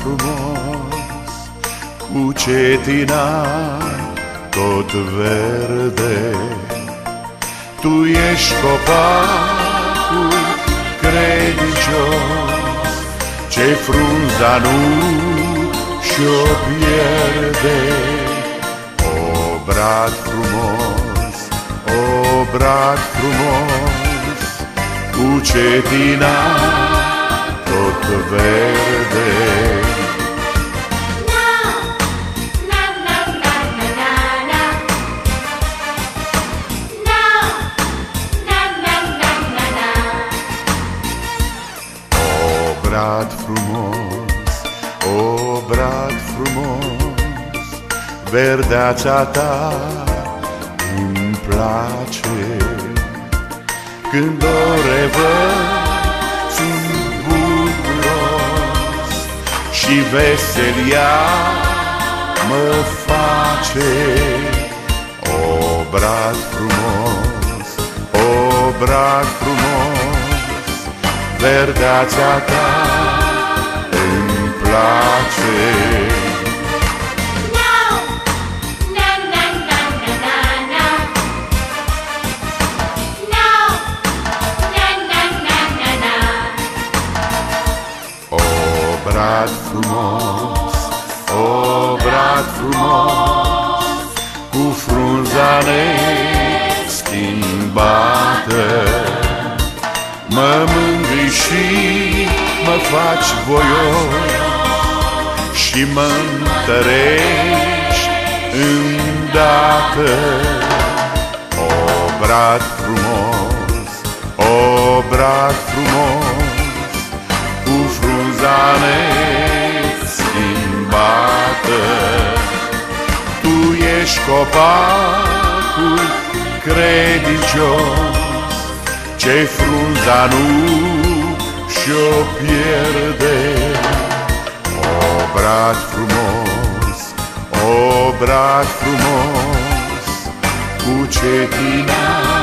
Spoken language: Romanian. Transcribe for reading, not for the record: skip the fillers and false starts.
frumos, cu cetinari tot verde. Tu ești copacul credincios, ce frunza nu și-o pierde. O brad frumos, o brad frumos, cu cetinari tot verde. Brad frumos, o brad frumos, verdeața ta îmi place. Când o revăd, sunt bucuros și veselia mă face. O brad frumos, o brad frumos, verdeața ta îmi place. O brad frumos, o brad frumos, cu frunza neschimbată, mă mângâi și mă faci voios și mă întărești îndată. O brad frumos, o brad frumos, cu frunza neschimbată, tu ești copacul credincios, ce frunza nu și-o pierde. O brad frumos, o brad frumos, cu cetinari